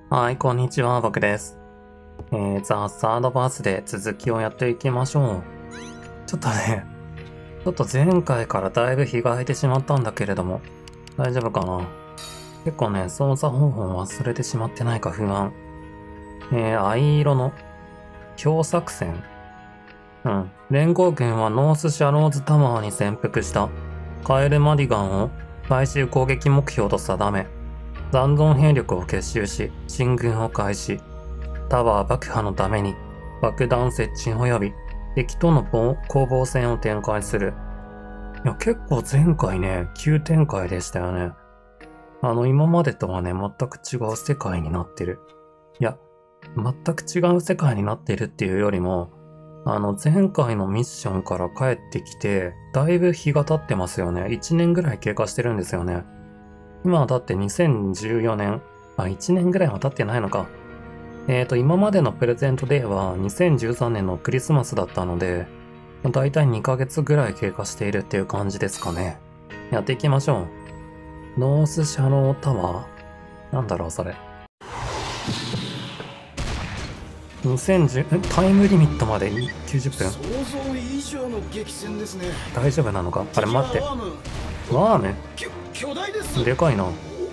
はい、こんにちは、僕です。ザ・サードバースで続きをやっていきましょう。ちょっと前回からだいぶ日が空いてしまったんだけれども、大丈夫かな。結構ね、操作方法を忘れてしまってないか不安。藍色の強作戦。連合軍はノースシャローズタワーに潜伏したカエル・マディガンを最終攻撃目標と定め、残存兵力を結集し、進軍を開始。タワー爆破のために爆弾設置及び敵との攻防戦を展開する。いや、結構前回ね、急展開でしたよね。今までとはね、全く違う世界になってる。いや、全く違う世界になってるっていうよりも、前回のミッションから帰ってきて、だいぶ日が経ってますよね。1年ぐらい経過してるんですよね。今はだって2014年、1年ぐらいは経ってないのか。今までのプレゼントデーは2013年のクリスマスだったので、だいたい2ヶ月ぐらい経過しているっていう感じですかね。やっていきましょう。ノースシャロータワーなんだろうそれ。タイムリミットまで90分。 想像以上の激戦ですね。 大丈夫なのか。あれ待って。ワーム巨大です。 でかいな。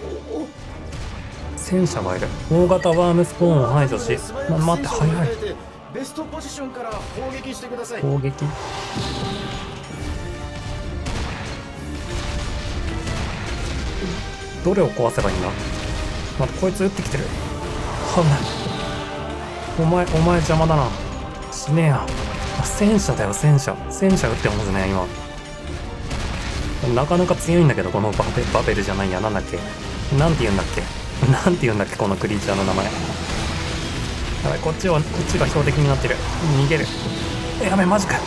戦車がいる。大型ワームスポーンを排除し、待って、早い。 ベストポジションから砲撃してください。 砲撃。どれを壊せばいいんだ。待って、こいつ撃ってきてる。危ない。お前邪魔だな。死ねえや。戦車だよ、戦車。戦車撃ってますね、今。なかなか強いんだけど、このバベルじゃないや、なんだっけ。なんて言うんだっけ、このクリーチャーの名前。やばい、こっちが標的になってる。逃げる。やべえ、マジか。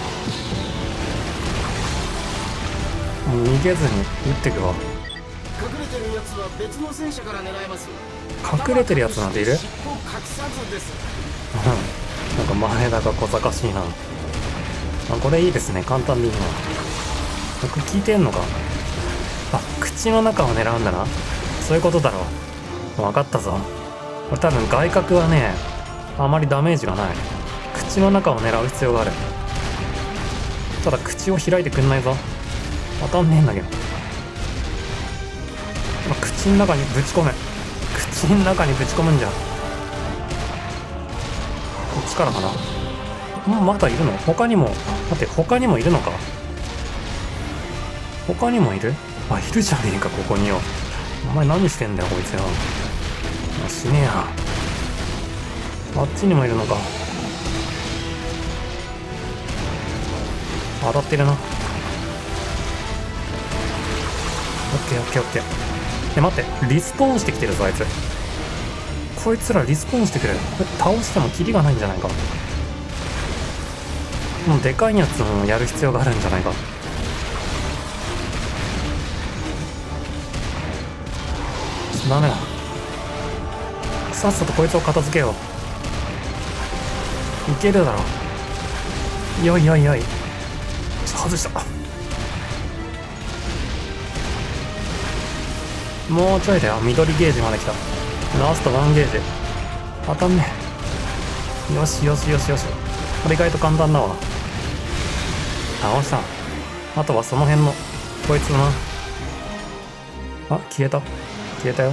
もう逃げずに撃ってくわ。 隠れてるやつは別の戦車から狙えます。 隠れてるやつなんている？ 隠さずです。 なんか前田が小賢しいな。これいいですね、簡単でいいな。僕聞いてんのか。口の中を狙うんだな。そういうことだろう。分かったぞ。これ多分外角はね、あまりダメージがない。口の中を狙う必要がある。ただ口を開いてくんないぞ。当たんねえんだけど。口の中にぶち込め。口の中にぶち込むんじゃ。こっちからかな。まだいるの？他にもいるのか。他にもいる？いるじゃねえか、ここによ。お前何してんだよ、こいつよ。死ねえや。あっちにもいるのか。当たってるな。オッケーオッケーオッケー。待って、リスポーンしてきてるぞ、あいつ。こいつらリスポーンしてくれる。倒してもキリがないんじゃないか。もうでかいやつもやる必要があるんじゃないか。ダメだ。さっさとこいつを片付けよう。いけるだろう。よい。外した。もうちょいだよ。緑ゲージまで来た。ラスト1ゲージ。当たんねえ。よし。これ意外と簡単だわ。倒した。あとはその辺のこいつな。消えたよ。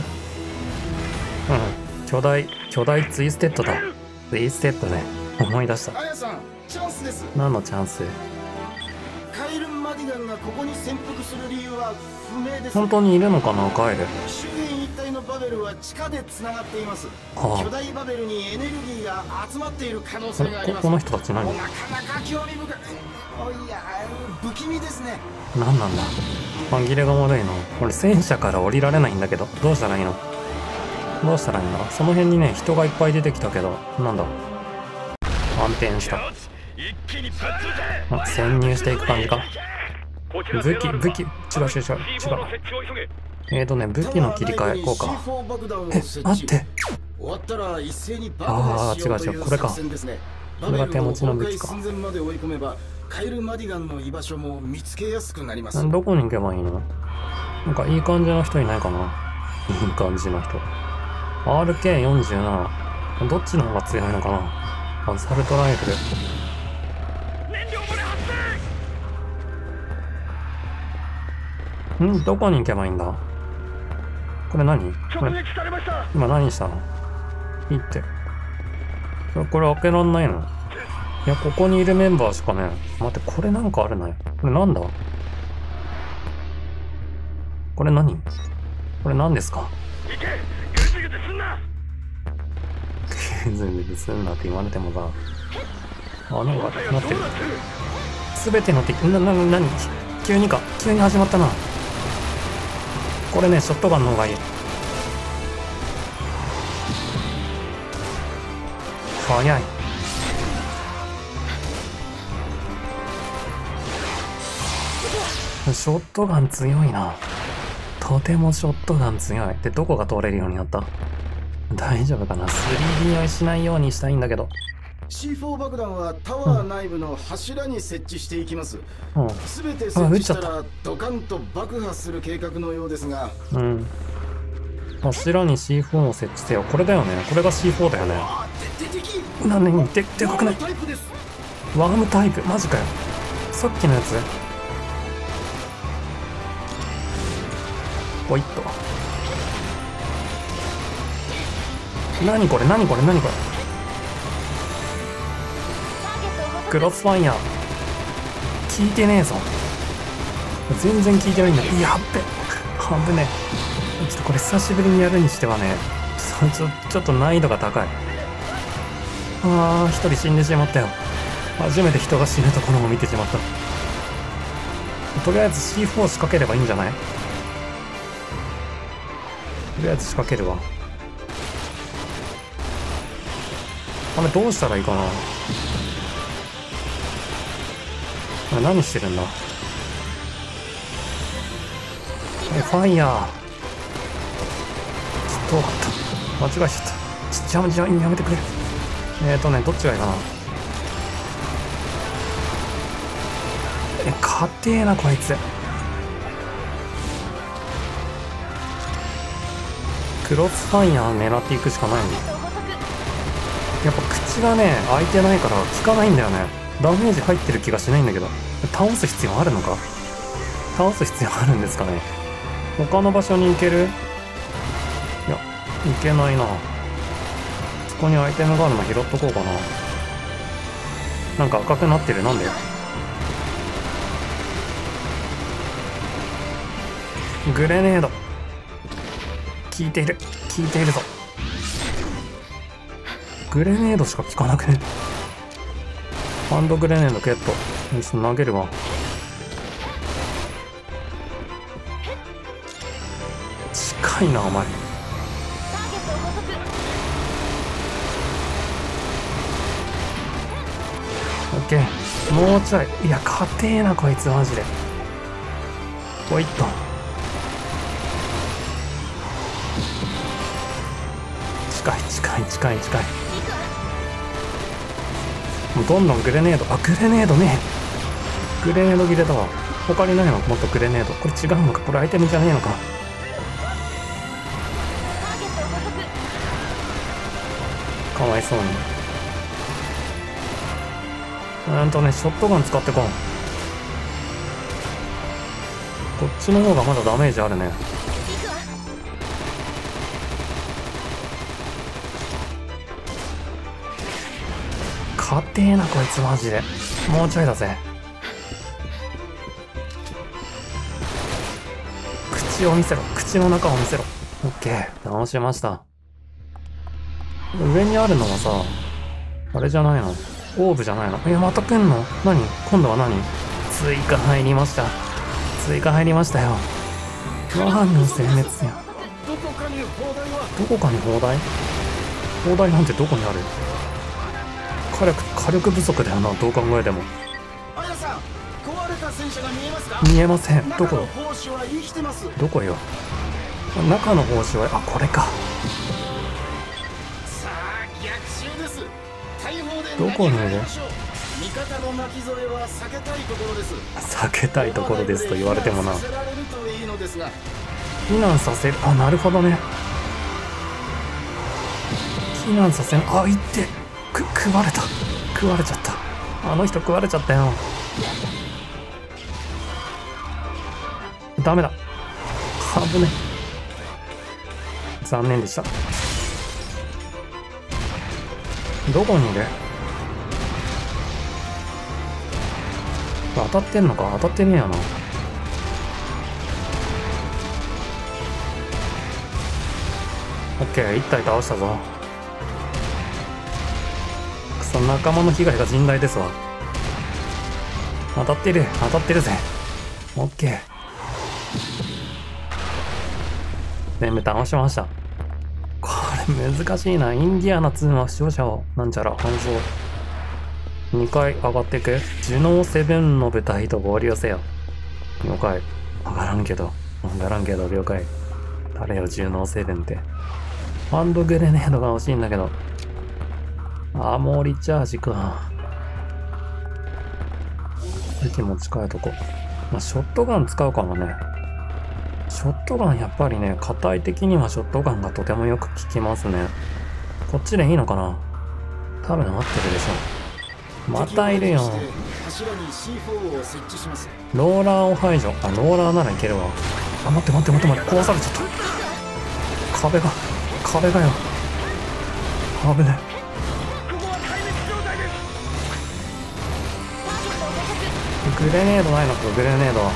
巨大ツイステッドだ。ツイステッドね。思い出した。 アヤさん、チャンスです。 何のチャンス？ カエル・マディガンがここに潜伏する理由は不明です。 本当にいるのかな、カエル。 周辺一帯のバベルは地下でつながっています。巨大バベルにエネルギーが集まっている可能性があります。 この人たち何？ なかなか興味深い。いや、不気味ですね。 何なんだ。紛れが悪いな。俺戦車から降りられないんだけど、どうしたらいいの？その辺にね、人がいっぱい出てきたけど、なんだ。反転した。潜入していく感じか。武器、違う。武器の切り替え、こうか。待って。違う、これか。これが手持ちの武器か。 カエル・マディガンの居場所も見つけやすくなります。 どこに行けばいいの？なんかいい感じの人いないかな。いい感じの人。 RK47。どっちの方が強いのかな。アサルトライフル。どこに行けばいいんだ。これ何？これ今何したの？いいって。これ開けらんないの？いや、ここにいるメンバーしかね。待って、これなんかあるね。これなんだ？これ何？これ何ですか？グズグズすんなって言われてもさ。なんか、待ってる。すべての敵、何？急に始まったな。これね、ショットガンの方がいい。早い。ショットガン強いな。とてもショットガン強い。で、どこが通れるようになった？大丈夫かな？ 3D 酔いしないようにしたいんだけど。 C4 爆弾はタワー内部の柱に設置していきます。すべて設置したらドカンと爆破する計画のようですが。 柱に C4 を設置せよ。これだよね。これが C4 だよね。何？でかくない？ワームタイプ？マジかよ。さっきのやつ？おいっと。何これ？クロスファイヤー。効いてねえぞ。全然効いてないんだ。やっべ。危ねえ。ちょっとこれ久しぶりにやるにしてはね、ちょっと難易度が高い。一人死んでしまったよ。初めて人が死ぬところを見てしまった。とりあえず C4 仕掛ければいいんじゃない？とりあえず仕掛けるわ。あれどうしたらいいかな。あれ何してるんだ。ファイヤー。ちょっと分かった。間違えちゃった。じゃあやめてくれ。どっちがいいかな。硬えなこいつ。クロスファイヤー狙っていくしかないんだ。やっぱ口がね開いてないから効かないんだよね。ダメージ入ってる気がしないんだけど。倒す必要あるのか？倒す必要あるんですかね。他の場所に行ける？いや、行けないな。そこにアイテムがあるの拾っとこうかな。なんか赤くなってる。なんで？グレネード。効いているぞ。グレネードしか効かなくね？ハンドグレネードゲット。よし、投げるわ。近いなお前。オッケー。もうちょい。いや、硬えなこいつマジで。おいっと。近い。もうどんどんグレネード。グレネードね。グレネード切れだわ。他にないの？もっとグレネード。これ違うのか？これアイテムじゃねえのか？かわいそうに。ショットガン使ってこん。こっちの方がまだダメージあるね。硬えなこいつマジで。もうちょいだぜ。口を見せろ。口の中を見せろ。オッケー。直しました。上にあるのはさ、あれじゃないの？オーブじゃないの？また来んの？何？今度は何？追加入りましたよ。何の殲滅や。どこかに砲台？砲台なんてどこにある？火力不足だよな、どう考えても。 あやさん、壊れた戦車が見えますか？ 見えません。どこ？ 砲手は生きてます。 どこよ。中の砲手は、これか。 さあ、逆襲です。大砲でどこにいる？ 味方の巻き添えは避けたいところです。 避けたいところですと言われてもな。避難させる。なるほどね。 避難させん。あ、いって。食われた。食われちゃった。あの人食われちゃったよ。ダメだ。危ね。残念でした。どこにいる？当たってんのか？当たってねえよな。オッケー、1体倒したぞ。くそ、仲間の被害が甚大ですわ。当たってるぜ。オッケー。全部倒しました。これ難しいな。インディアナ2は視聴者をなんちゃら搬送。2回上がっていく。ジュノーセブンの部隊と合流せよ。了解。わからんけど了解。誰よ、ジュノーセブンって。ハンドグレネードが欲しいんだけど。アーモーリチャージか。駅も近いとこ。まあ、ショットガン使うかもね。ショットガンやっぱりね、個体的にはショットガンがとてもよく効きますね。こっちでいいのかな？多分合ってるでしょ。またいるよ。ローラーを排除。あ、ローラーならいけるわ。あ、待って。壊されちゃった。壁がよ。危ね。グレネードないのか、グレネードは。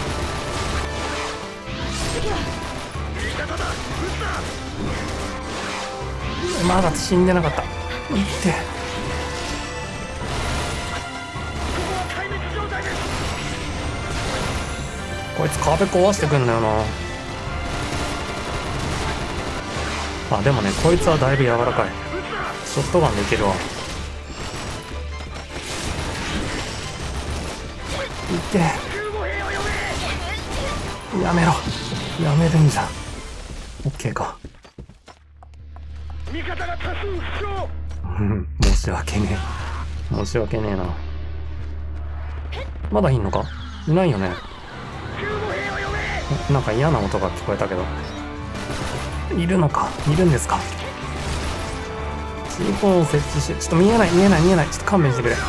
まだ死んでなかった。いって。こいつ壁壊してくんだよな。あ、でもね、こいつはだいぶ柔らかい。ショットガンでいけるわ。いって。やめろ。やめるんじゃ。オッケーか。申し訳ねえな。まだいんのか？いないよね。なんか嫌な音が聞こえたけど。いるんですか？ C4 を設置し、ちょっと見えない。ちょっと勘弁してくれ。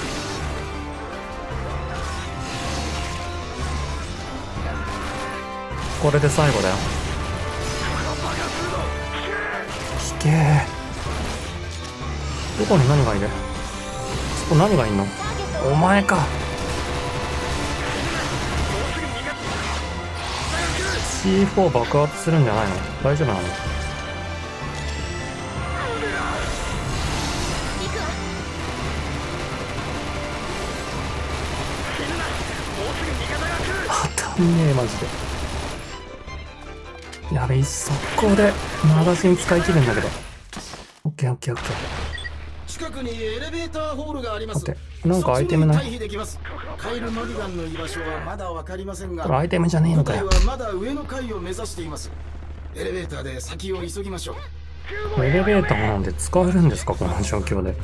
これで最後だよ。引けー。どこに何がいる？そこ何がいんの？お前か。C4 爆発するんじゃないの？大丈夫なの？当たんねえ、マジで。やべえ、速攻でマガジン使い切るんだけど。オッケー。 近くにエレベーターホールがあります。 なんかアイテムない？ カイル・マディガンの居場所はまだわかりませんが、 これアイテムじゃねえのかよ。 まだ上の階を目指しています。エレベーターで先を急ぎましょう。エレベーターなんで使えるんですか、この状況で。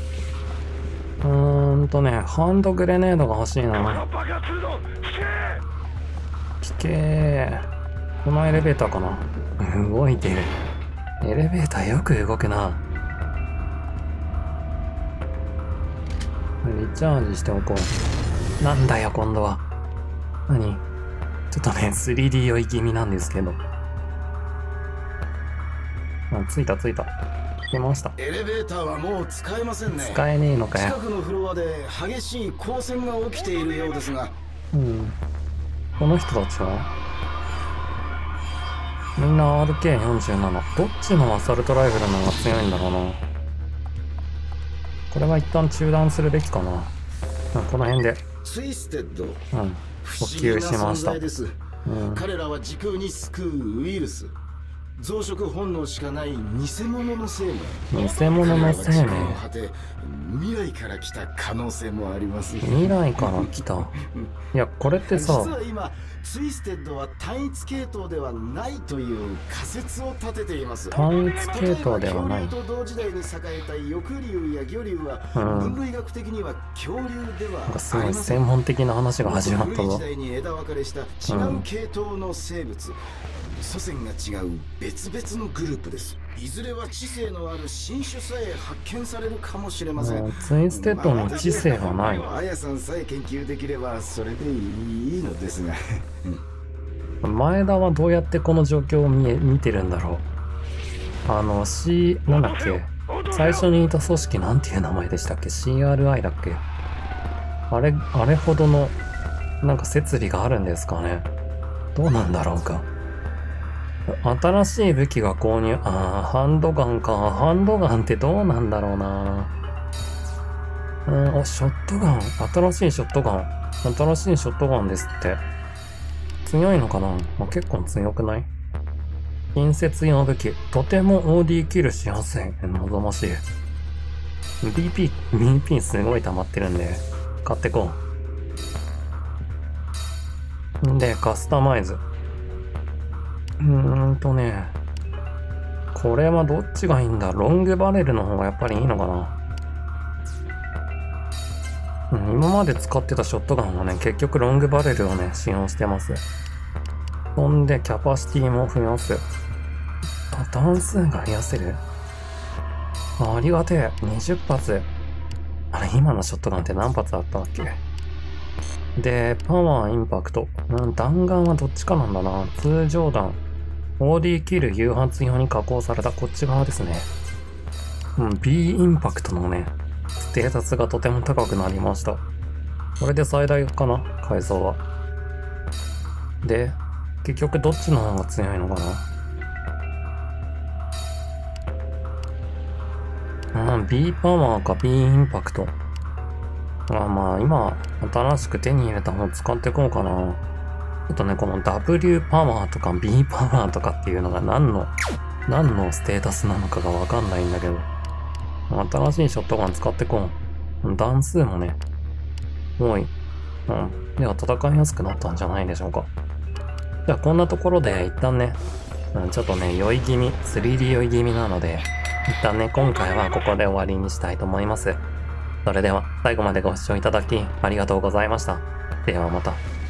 ハンドグレネードが欲しいな。聞けー。このエレベーターかな。動いてる。エレベーターよく動くな。リチャージしておこう。なんだよ、今度は。何？ちょっとね、3D 酔い気味なんですけど。あ、着いた。来ました。 エレベーターはもう使えませんね。 使えねえのかよ。 近くのフロアで激しい交戦が起きているようですが。 この人たちはみんな RK47。どっちのアサルトライフルの方が強いんだろうな。これは一旦中断するべきかな。この辺でツイステッド、 補給しました。 彼らは時空に救うウイルス、増殖本能しかない偽物の生命。 未来から来た可能性もあります。 未来から来た。いや、これってさ、 実は今ツイステッドは単一系統ではないという仮説を立てています。 単一系統ではない。 恐竜と同時代に栄えた翼竜や魚竜は、分類学的には恐竜ではありません。 すごい専門的な話が始まったぞ。 時代に枝分かれした違う系統の生物、祖先が違う別別々のグループです。いずれは知性のある新種さえ発見されるかもしれません。 ツイステッドに知性はない。 アヤさんさえ研究できればそれでいいのですが前田はどうやってこの状況を見てるんだろう。なんだっけ、最初にいた組織なんていう名前でしたっけ？ CRI だっけ？あれほどのなんか設備があるんですかね。どうなんだろうか。新しい武器が購入。ハンドガンか。ハンドガンってどうなんだろうな。ショットガン。新しいショットガン。新しいショットガンですって。強いのかな？結構強くない？近接用武器。とても OD キルしやすい。望ましい。BP すごい溜まってるんで、買ってこう。で、カスタマイズ。これはどっちがいいんだ？ロングバレルの方がやっぱりいいのかな？今まで使ってたショットガンはね、結局ロングバレルをね、使用してます。ほんで、キャパシティも増やす。弾数が増やせる？ありがてえ。20発。あれ、今のショットガンって何発あったっけ？で、パワー、インパクト。弾丸はどっちかなんだな。通常弾。OD キル誘発用に加工されたこっち側ですね。B インパクトのね、ステータスがとても高くなりました。これで最大かな？改造は。で、結局どっちの方が強いのかな？B パワーか B インパクト。まあ今、新しく手に入れた方使っていこうかな。ちょっとね、この W パワーとか B パワーとかっていうのが何のステータスなのかがわかんないんだけど。新しいショットガン使ってこう。弾数もね、多い。では戦いやすくなったんじゃないでしょうか。じゃあこんなところで一旦ね、ちょっとね、酔い気味、3D 酔い気味なので、一旦ね、今回はここで終わりにしたいと思います。それでは最後までご視聴いただきありがとうございました。ではまた。